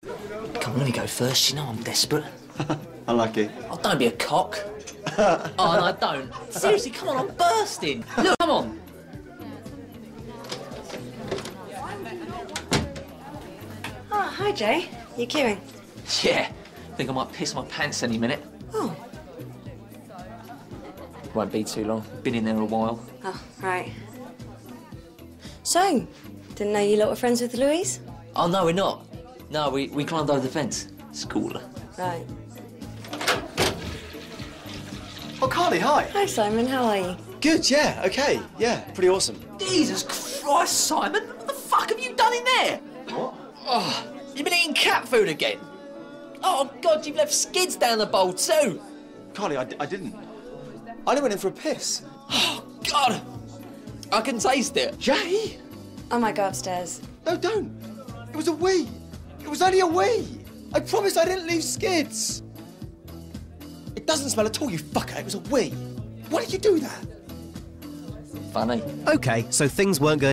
Come on, let me go first. You know I'm desperate. Unlucky. Oh, don't be a cock. Oh, no, don't. Seriously, come on, I'm bursting. Look, come on. Oh, hi, Jay. You queuing? Yeah, think I might piss my pants any minute. Oh. Won't be too long. Been in there a while. Oh, right. So, didn't know you lot were friends with Louise? Oh, no, we're not. No, we climbed over the fence. It's cooler. Right. Oh, Carly, hi. Hi, Simon. How are you? Good, yeah, okay. Yeah, pretty awesome. Jesus Christ, Simon! What the fuck have you done in there? What? Oh, you've been eating cat food again? Oh, God, you've left skids down the bowl, too. Carly, I didn't. I only went in for a piss. Oh, God! I can taste it. Jay? I might go upstairs. No, don't. It was a wee. It was only a wee. I promise I didn't leave skids. It doesn't smell at all, you fucker. It was a wee. Why did you do that? Funny. OK, so things weren't going